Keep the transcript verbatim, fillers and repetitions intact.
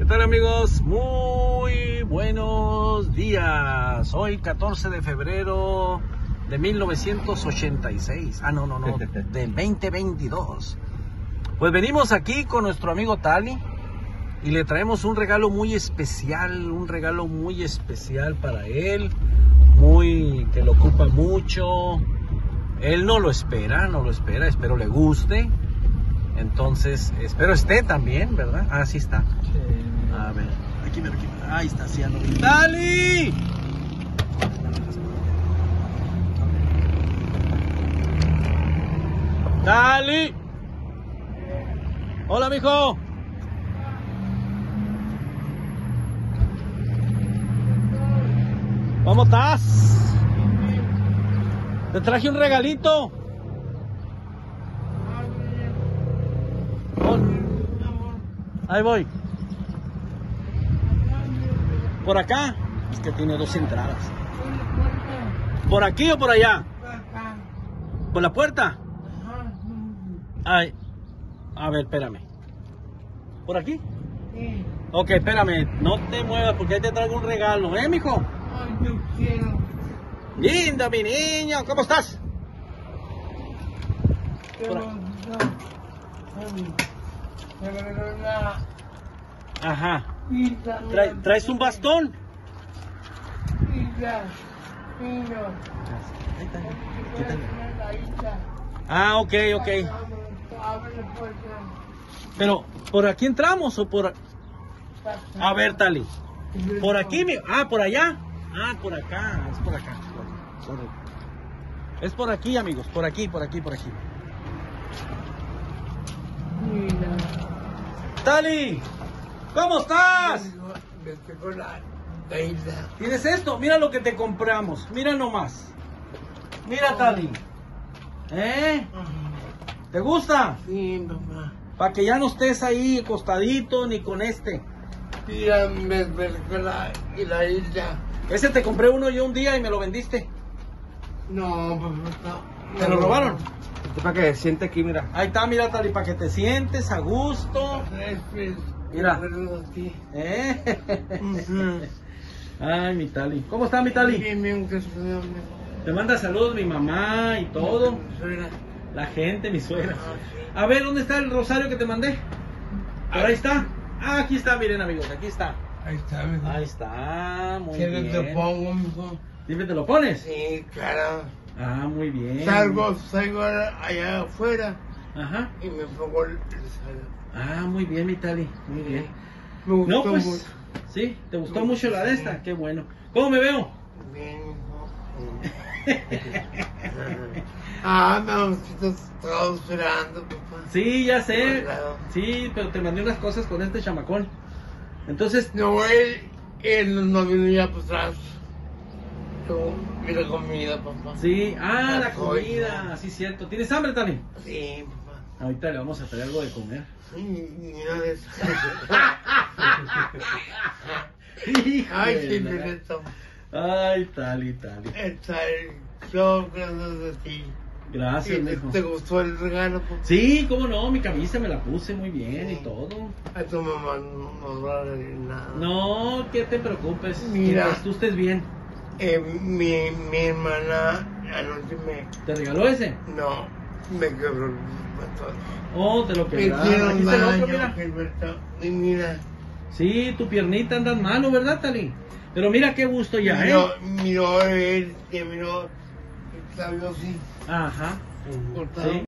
tal, amigos? Muy buenos días. Hoy catorce de febrero de mil novecientos ochenta y seis. Ah, no, no, no, del veinte veintidós. Pues venimos aquí con nuestro amigo Tali y le traemos un regalo muy especial, un regalo muy especial para él, muy que lo ocupa mucho. Él no lo espera, no lo espera, espero le guste. Entonces, espero esté también, ¿verdad? Ah, sí está. Sí. A ver, aquí, aquí, ahí está, sí, ando. ¡Dali! ¡Dali! Hola, mijo. ¿Cómo estás? Te traje un regalito. Ahí voy. ¿Por acá? Es que tiene dos entradas. ¿Por aquí o por allá? ¿Por la puerta? Ay. A ver, espérame. ¿Por aquí? Sí. Ok, espérame. No te muevas porque ahí te traigo un regalo. ¿Eh, mijo? Ay, yo quiero. Linda, mi niño. ¿Cómo estás? Ajá. ¿Trae, ¿Traes un bastón? Ah, ok, ok. Pero, ¿por aquí entramos o por...? A ver, Tali. ¿Por aquí? Ah, ¿por allá? Ah, por acá. Es por acá. Es por aquí, amigos. Por aquí, por aquí, por aquí. Tali, ¿cómo estás? ¿Tienes esto? Mira lo que te compramos. Mira nomás. Mira, Tali. ¿Eh? ¿Te gusta? Sí, mamá. Para que ya no estés ahí acostadito ni con este. Y la, y la isla. Ese te compré uno yo un día y me lo vendiste. No, pues no. ¿Te lo robaron? Es para que se siente aquí, mira. Ahí está, mira, Tali, para que te sientes a gusto. Mira. ¿Eh? Ay, mi Tali. ¿Cómo está, mi Tali? Bien, bien, que te manda saludos mi mamá y todo. La gente, mi suegra. A ver, ¿dónde está el rosario que te mandé? Por ahí está. Ah, aquí está, miren, amigos, aquí está. Ahí está, mijo. Ahí está, muy bien. ¿Qué te pongo, mijo? ¿Siempre te lo pones? Sí, claro. Ah, muy bien. Salgo, salgo allá afuera. Ajá. Y me pongo el rosario. Ah, muy bien, mi Tali, muy bien. Me gustó no, pues, mucho. ¿Sí? ¿Te gustó mucho la de esta? Qué bueno. ¿Cómo me veo? Bien, hijo. Ah, me estaba esperando, papá. Sí, ya sé. Sí, pero te mandé unas cosas con este chamacón. Entonces... No, él, él no vino ya por atrás. Yo, y la comida, papá. Sí, ah, la, la comida, comida. sí, cierto. ¿Tienes hambre, Tali? Sí, papá. Ahorita le vamos a traer algo de comer. Sí, mira de eso. Ay, sí, mira esto. Ay, Tali, Tali. Está el show, gracias a ti. Gracias, ¿Y te, mijo. ¿Te gustó el regalo, papá? Sí, cómo no, mi camisa me la puse muy bien Sí. y todo. A tu mamá no nos va a decir nada. No, que te preocupes. Mira. Mientras tú estés bien. Eh, mi, mi hermana anoche me... ¿Te regaló ese? No, me quebró el bastón. Oh, te lo Me quebraron. Aquí hicieron está el otro, daño, mira. Gilberto. Y mira... Sí, tu piernita anda en mano, ¿verdad, Tali? Pero mira qué gusto ya, ¿eh? Miró, miró él, que miró... Sabio así. Ajá. Cortado. Sí.